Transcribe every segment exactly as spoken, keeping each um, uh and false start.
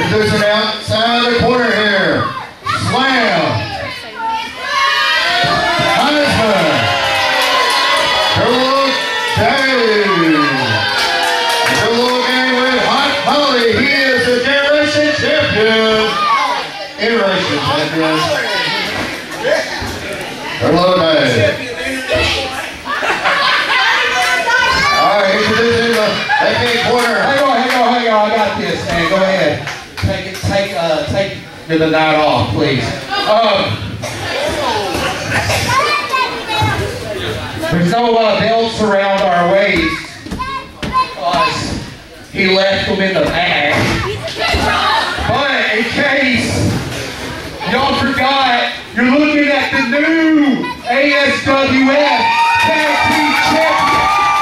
Introducing outside the corner here. Slam. Heisman. Turtle Dave. Turtle Gang with Hot Holly. He is the generation champion. Generation champion. Turtle Dave. Alright, introducing the left-hand corner. Hang on, hang on, hang on. I got this, man. Go ahead. Take it, take, uh, take the night off, please. Um, there's no uh, belts around our waist because he left them in the bag. But in case y'all forgot, you're looking at the new A S W F Tag Team Champion.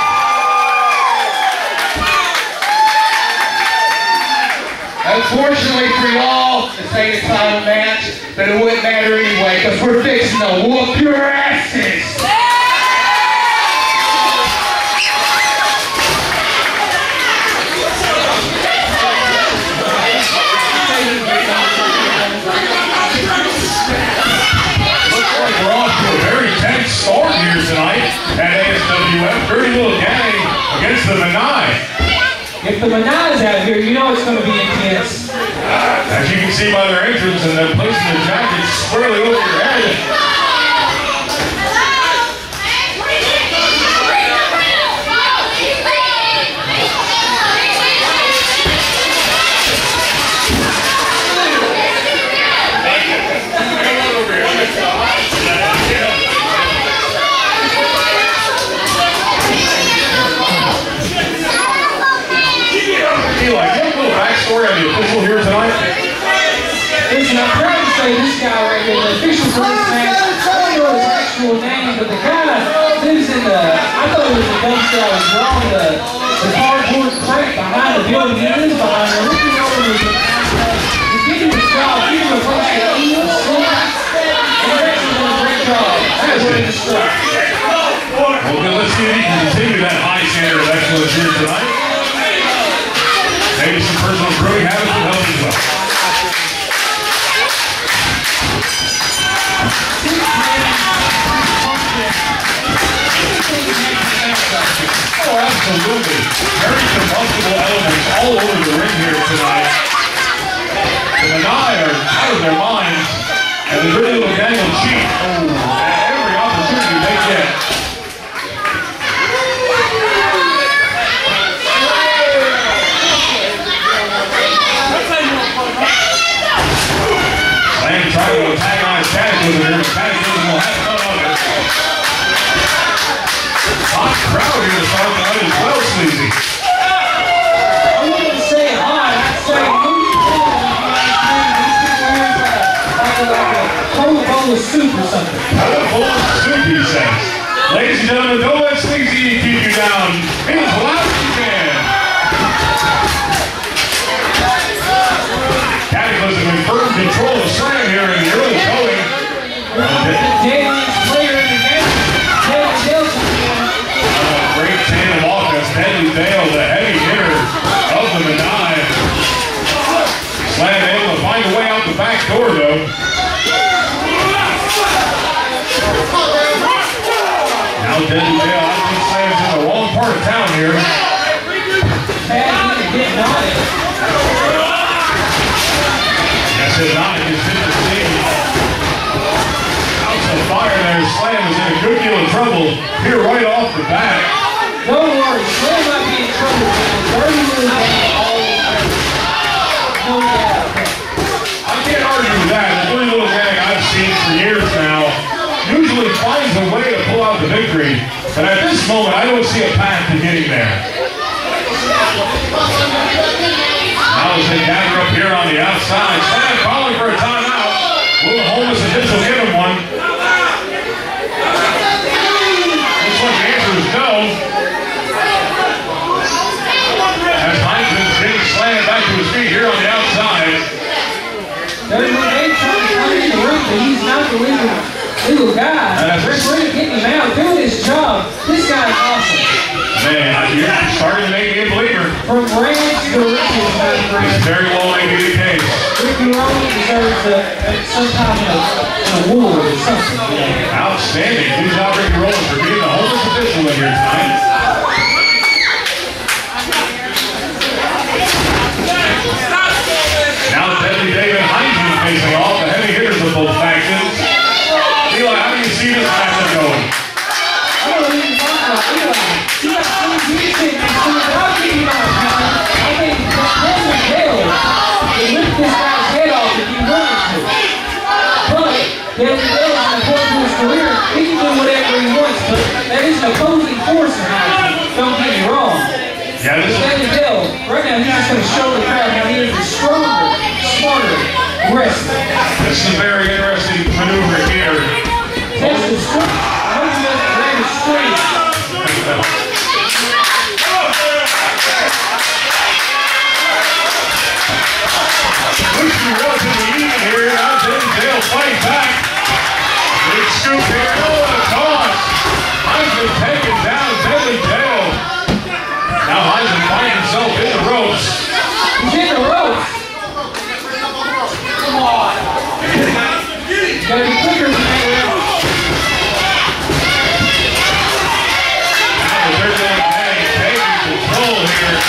Unfortunately for y'all, this ain't a title match, but it wouldn't matter anyway, because we're fixing to whoop your asses. Looks like we're off to a very tense start here tonight at A S W F. Dirty Little Gang against the Menai. If the Menai's out here, you know it's going to be intense. Uh, as you can see by their entrance and them placing their jackets squarely over your head. Eli, give a little backstory on the official here tonight. Listen, I'm proud to say this guy right here, the official for this match, I don't know his actual name, but the guy lives in the, I thought it was a dumpster, I was wrong, the, the cardboard crate behind the building, he is behind there, looking over the, he's getting his job, giving a bunch of eels, and he's actually doing a great job. That's what it is. Well, good, let's see if he can continue that high standard of excellence here tonight. Maybe some personal brewing habits will help as well. Oh, absolutely. Very combustible elements all over the ring here tonight. The Menai are out of their minds, and the Dirty Little Gang will cheat at every opportunity they get. Slam trying to antagonize Cataclysm here, but Cataclysm will have none of it. Hot crowd here to start the night as well, Sleazy. I wouldn't say hot, I'd say like a cold bowl of soup or something. Cold bowl of soup, he says. Ladies and gentlemen, don't let Sleazy keep you down. Be as loud as you can. Cataclysm in firm control of Slam here in the early going. Dayline's player in the game. Taylor Nelson. A great tandem offense. Deadly Dale, the heavy hitter of the Menai. Slam able to find a way out the back door, though. Now Deadly Dale, I think Slam's in the wrong part of town here. Bad getting on it. Yes, it's not. It's interesting. House of fire there. Slam is in a good deal of trouble here right off the bat. Don't worry, Slam might be in trouble with the Dirty Little Gang all over. No doubt. I can't argue with that. The Dirty Little Gang I've seen for years now usually finds a way to pull out the victory. But at this moment, I don't see a path to getting there. Now as they gather up here on the outside, Slam calling for a timeout. Will Holmes and Mitchell give him one? Looks like the answer is no. As Heinzen's getting Slam back to his feet here on the outside. Dirty Little Gang trying to come in the ring, but he's not the legal, legal guy. Rick Rude getting him out, doing his job. This guy's awesome. Man, you're starting to make me a believer. From ranch to riches, my friend. This very well may be the case. Ricky Rowland deserves a, a, some kind of an award or something. Yeah. Outstanding. Good job, Ricky Rowland, for being the homeless official in here tonight. Now Deadly David Heisman facing off the heavy hitters of both factions. Eli, how do you see this matchup going? I don't even talk about Eli. You got some music and some how can you not, man? I mean, Desmond Hill can lift this guy's head off if he wanted to. But Desmond Hill, on the course of his career, he can do whatever he wants, but that is an opposing force in Heisman. Don't get me wrong. Yeah, this is... Desmond Hill, right now, he's just going to show the crowd how he is a stronger, smarter wrestler. This is a very interesting maneuver here. Test his strength. I hope he doesn't grab his strength. Lucy was in the even here. Now Deadly Dale fighting back. Big scoop here. Oh, and a toss. Heisman taking down Deadly Dale. Now Heisman finds himself in the ropes. He's in the ropes. Come on. Gotta be quicker than that. Now the third one taking control here.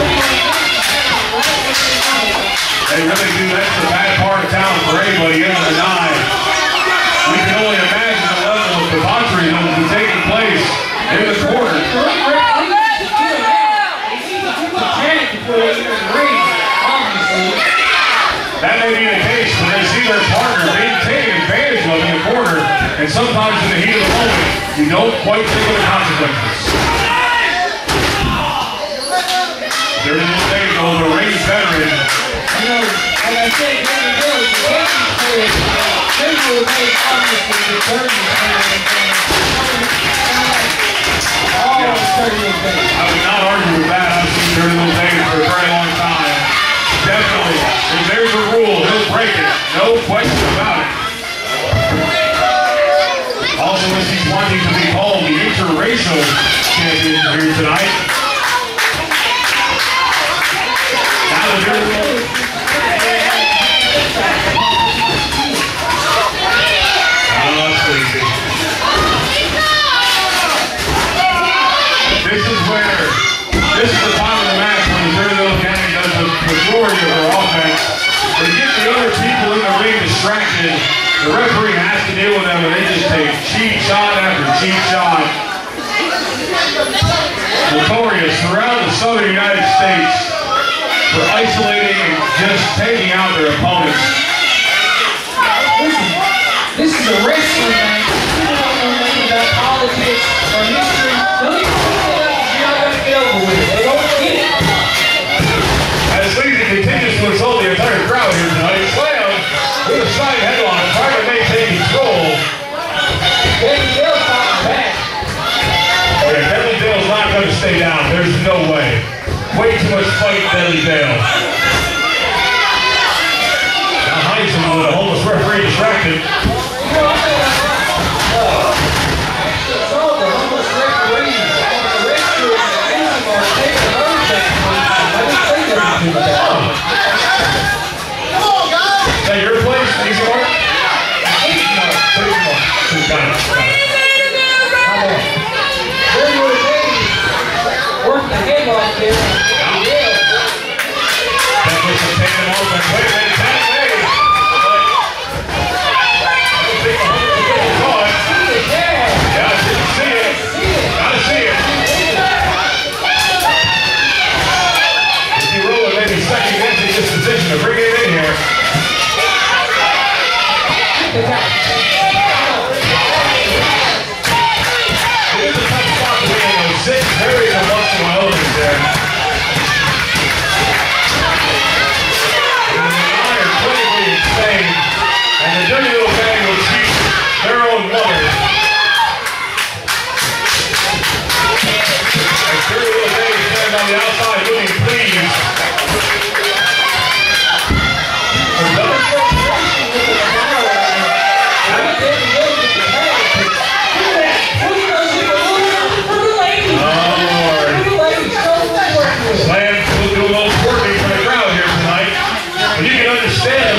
They really do. That's the bad part of town for anybody in the nine. We can only imagine the level of debauchery that will be taking place in the corner. That may be the case when they see their partner being taken advantage of in the corner, and sometimes in the heat of the moment, you don't quite think of the consequences. Dirty Little Dave, though, the Rangers veteran. You know, like I said, Desmond Hill, the Yankees players, they were made obviously the dirty all the dirty little things. I would not argue with that. I've seen Dirty Little Dave for a very long time. Definitely. If there's a rule, he'll break it. No question about it. Also, as he's wanting to be called the interracial champion here tonight. Now the Dirty Little... Oh, that's easy. This is where, this is the time of the match when the Dirty Little Gang does the majority of their offense. They get the other people in the ring distracted. The referee has to deal with them, and they just take cheap shot after cheap shot. Notorious throughout the southern United States for isolating and just taking out their opponents. Listen, this is a wrestling match. People don't know nothing about politics or history. Don't even think about it. You're not going to get over with it. They don't get it. As Legion continues to insult the entire crowd here tonight, Slam with a side headlock, trying to maintain control. Deadly Dale fighting back. Okay, Deadly Dale's not going to stay down. There's no way. Way too much fight, Deadly Dale. Now Heisman with a homeless referee distracted. You know, I think uh, I saw the homeless referee on the restroom and Anthem are taking over that. I didn't think they would do that. Come on, guys! Is that your place? Easy Mark? Easy Mark. Easy Mark. Got it. Got it. Dirty Little Dave worked the headlock there. That was a take him off and wait a minute, tap made. Yeah, I didn't see it. Gotta see it. Ricky Rowland maybe second guessing this position to bring it in here. It is a tough spot to be in those six very emotional elements there. And the nine are clinically insane, and the Dirty Little Gang will cheat their own mother. And Dirty Little Gang stands on the outside looking pleased. Another frustration with the power right now. Slam will do a little twerking for the crowd here tonight. But you can understand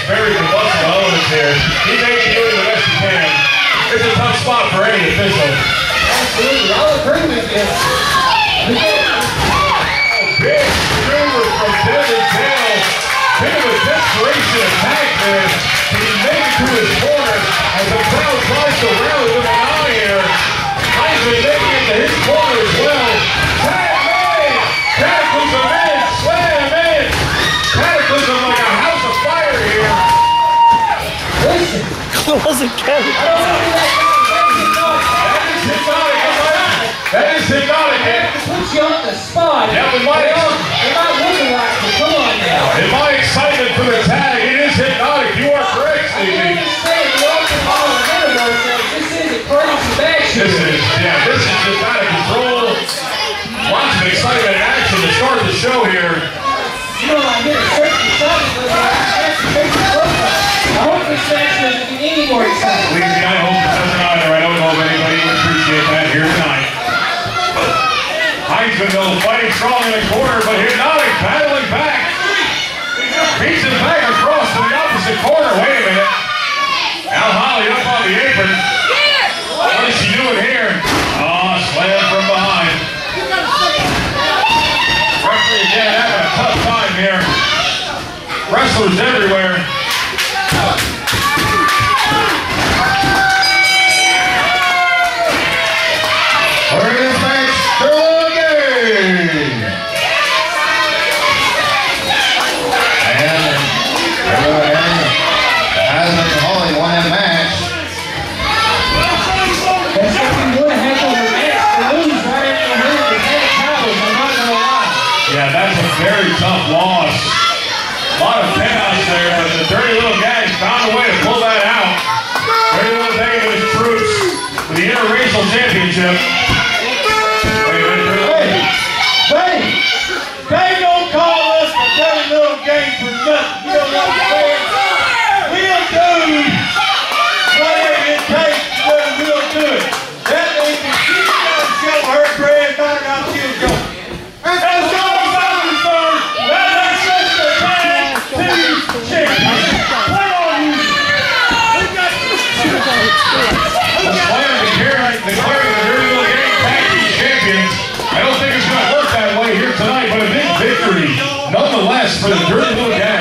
very combustible elements here. He may be doing the best he can. It's a tough spot for any official. Absolutely, I'll agree with you. Big maneuver from Devin Tail. Bit of a desperation attack there. He made it to his corner as the crowd tries to rally with an eye here. Heisman making it to his corner as well. Tag made! Cataclysm in! Slam in! Cataclysm like a house of fire here. Listen. That wasn't Kevin. I don't want to be that That is hypnotic. That is hypnotic. It puts you on the spot. Yeah, but my, It might look like it. Come on now. in my excitement for the tag, it is hypnotic. You are correct, I Stevie. can't just say it. The open ball in the middle says this is a crazy match This here. is, yeah, this is just out of control. Lots of excitement and action to start the show here. You know, I get a certain excitement, but I have to take the profile. I hope this match doesn't get any more exciting. Believe me, I hope it doesn't either. I don't know if anybody would appreciate that here tonight. Heisman, though, fighting strong in the corner, but Hypnotic paddling back. Beats him back across to the opposite corner. Wait a minute. Al Holly up on the apron. What is she doing here? Oh, slam from behind. Referee again having a tough time here. Wrestlers everywhere. For this match, Sterling And everyone Heisman and Holly won that match. That's something you would have had over match to lose right after the win to ten titles, I'm not gonna lie. Yeah, that's a very tough loss. A lot of chaos there, but the Dirty Little Gang found a way to pull that out. Dirty Little Gang and his troops with the interracial championship. Wait a minute, Hey, they, they don't call us the Dirty Little Gang for nothing. You know what I'm saying? We'll do whatever it takes to do, we'll do it. That means if she's going to show her granddaughter how she'll go. As long as I'm concerned, that makes us the tag team champions. What are you? the Slam declaring, declaring the Dirty Little Gang tag team champions. I don't think it's going to work that way here tonight, but a big victory nonetheless for the Dirty Little Gang.